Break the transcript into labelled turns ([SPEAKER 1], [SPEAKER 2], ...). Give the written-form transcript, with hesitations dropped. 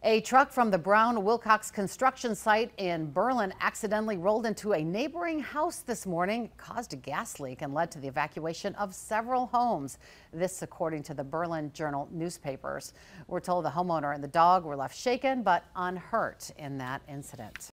[SPEAKER 1] A truck from the Brown-Wilcox Construction site in Berlin accidentally rolled into a neighboring house this morning, caused a gas leak, and led to the evacuation of several homes. This according to the Berlin Journal newspapers. We're told the homeowner and the dog were left shaken but unhurt in that incident.